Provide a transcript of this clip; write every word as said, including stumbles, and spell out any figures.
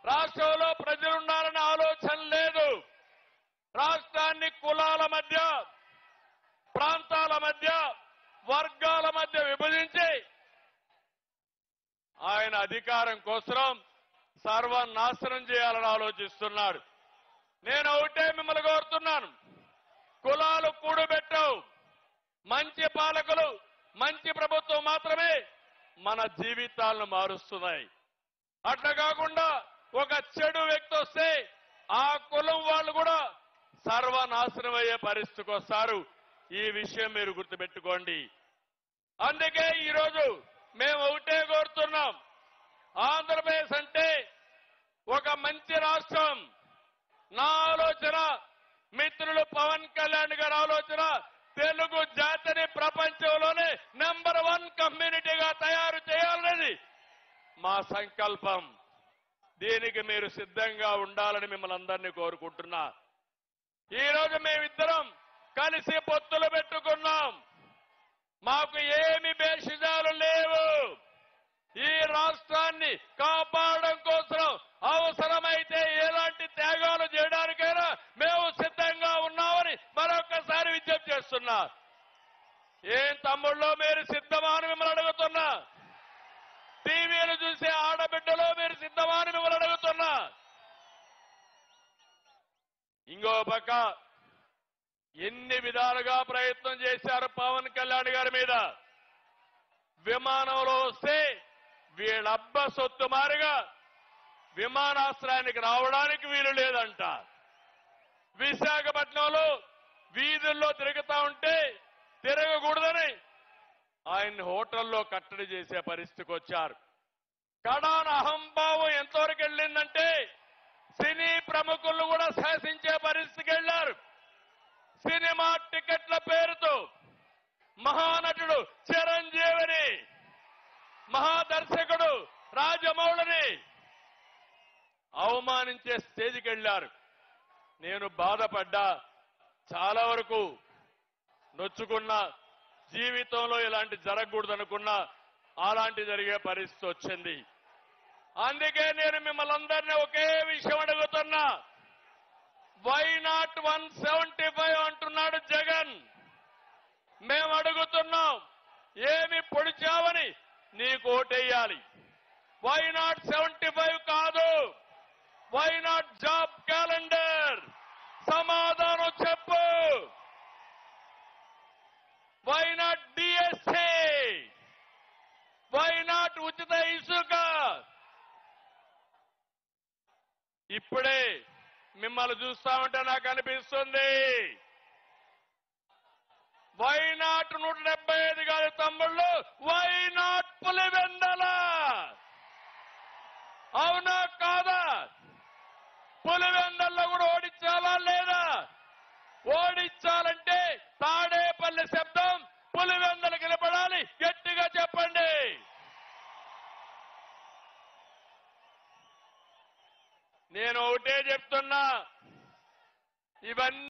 రాష్ట్రంలో ప్రజలున్నారన్న ఆలోచన లేదు. రాష్ట్రాన్ని కులాల మధ్య, ప్రాంతాల మధ్య, వర్గాల మధ్య విభజించి ఆయన అధికారం కోసం సర్వనాశనం చేయాలని ఆలోచిస్తున్నాడు. నేను ఒకటే మిమ్మల్ని కోరుతున్నాను, కులాలు కూడబెట్టవు. మంచి పాలకులు, మంచి ప్రభుత్వం మాత్రమే మన జీవితాలను మారుస్తున్నాయి. అట్లా కాకుండా ఒక చెడు వ్యక్తి వస్తే ఆ కులం వాళ్ళు కూడా సర్వనాశనం అయ్యే పరిస్థితికి వస్తారు. ఈ విషయం మీరు గుర్తుపెట్టుకోండి. అందుకే ఈరోజు మేము ఒకటే కోరుతున్నాం, ఆంధ్రప్రదేశ్ అంటే ఒక మంచి రాష్ట్రం. నా ఆలోచన, మిత్రులు పవన్ కళ్యాణ్ గారి ఆలోచన, తెలుగు జాతిని ప్రపంచంలోనే నెంబర్ వన్ కమ్యూనిటీగా తయారు చేయాలనేది మా సంకల్పం. దీనికి మీరు సిద్ధంగా ఉండాలని మిమ్మల్ని అందరినీ కోరుకుంటున్నా. ఈ రోజు మేమిద్దరం కలిసి పొత్తులు పెట్టుకున్నాం. మాకు ఏమి భేషజాలు లేవు. ఈ రాష్ట్రాన్ని కాపాడడం కోసం అవసరమైతే ఎలాంటి త్యాగాలు చేయడానికైనా మేము సిద్ధంగా ఉన్నామని మరొకసారి విజ్ఞప్తి చేస్తున్నా. ఏం తమ్ముళ్ళో మీరు సిద్ధమా అని మిమ్మల్ని అడుగుతున్నా. టీవీలు చూసే ఆడబిడ్డలో మీరు సిద్ధమా అని మిమ్మల్ని అడుగుతున్నా. ఇంకో పక్క ఎన్ని విధాలుగా ప్రయత్నం చేశారు పవన్ కళ్యాణ్ గారి మీద. విమానంలో వస్తే వీళ్ళబ్బ సొత్తు మారిగా విమానాశ్రయానికి రావడానికి వీలు లేదంట. విశాఖపట్నంలో వీధుల్లో తిరుగుతా ఉంటే తిరగకూడదని ఆయన్ని హోటల్లో కట్టడి చేసే పరిస్థితికి వచ్చారు. కడాన అహంభావం ఎంతవరకు వెళ్ళిందంటే సినీ ప్రముఖులను కూడా శాసించే పరిస్థితికి వెళ్లారు. సినిమా టికెట్ల పేరుతో మహానటుడు చిరంజీవిని, మహాదర్శకుడు రాజమౌళిని అవమానించే స్టేజ్కి వెళ్లారు. నేను బాధపడ్డా, చాలా వరకు నొచ్చుకున్నా. జీవితంలో ఇలాంటి జరగకూడదనుకున్నా అలాంటి జరిగే పరిస్థితి వచ్చింది. అందుకే నేను మిమ్మల్ని అందరినీ ఒకే విషయం అడుగుతున్నా. Why not one seventy five అంటున్నాడు జగన్. మేము అడుగుతున్నాం, ఏమి పొడిచావని నీకు ఓటేయాలి. వై నాట్ సెవెంటీ ఫైవ్ కాదు, వై నాట్ జాబ్ క్యాలెండర్? సమాధానం చెప్పు. Why not DSC? Why not ఉచిత ఇసుక? ఇప్పుడే మిమ్మల్ని చూస్తా ఉంటే నాకు అనిపిస్తుంది, వై నాట్ నూట డెబ్బై ఐదు కాదు తమ్ముళ్ళు, వై నాట్ పులివెందల? అవునా కాదా? పులివెందల్లో కూడా ఓడించాలా లేదా? ఓడించాలంటే తాడేపల్లి శబ్దం పులివెందలు నిలబడాలి. గట్టిగా చెప్పండి. నేను ఒకటే చెప్తున్నా, ఇవన్నీ